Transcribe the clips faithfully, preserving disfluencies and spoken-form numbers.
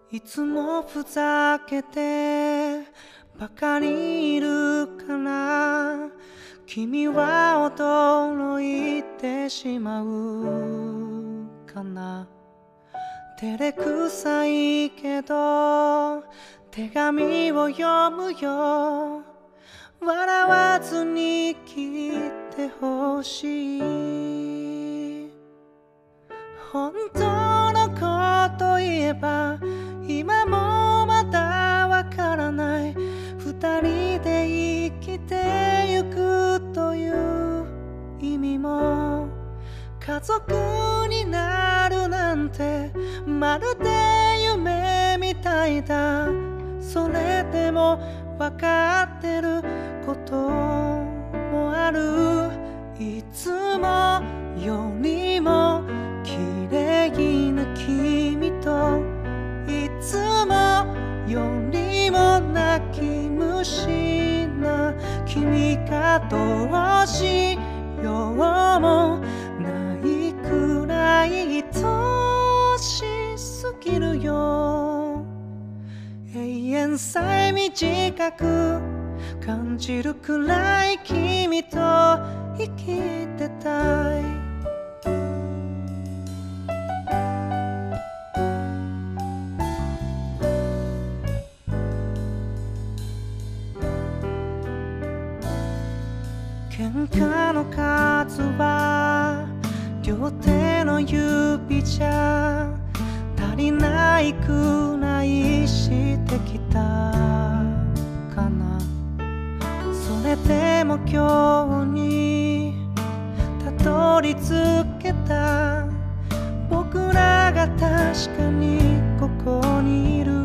いつもふざけてばかりいるから君は驚いてしまうかな。照れくさいけど手紙を読むよ。笑わずに聞いてほしい。本当のこと言えば今もまだわからない。二人で生きてゆくという意味も家族になるなんてまるで夢みたいだ。それでもわかってることもある。いつもよりも綺麗な君といつもよりも泣き虫な君がどうしようもないくらい愛しすぎるよ。永遠さえ短く感じるくらい君と生きてたい。喧嘩の数は両手の指じゃ足りないくらいしてきたかな。それでも今日にたどり着けた。僕らが確かにここにいる。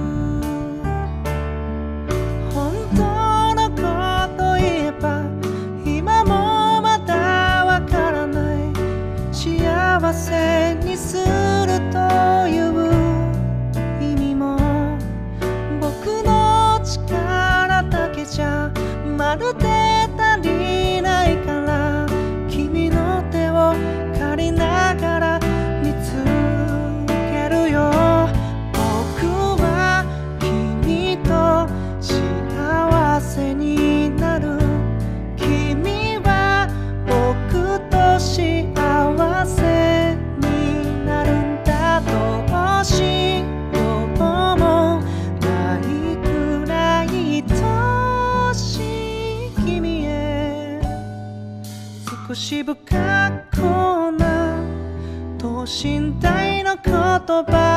本当のこと言えば今もまだわからない。幸せにするという意味も僕の力だけじゃまるで足りないから、君の手を借りながら見つけるよ。僕は君と幸せになる。君は僕と幸せになるんだ。どうしようもないくらい愛しい君へ。少し不格好な等身大の言葉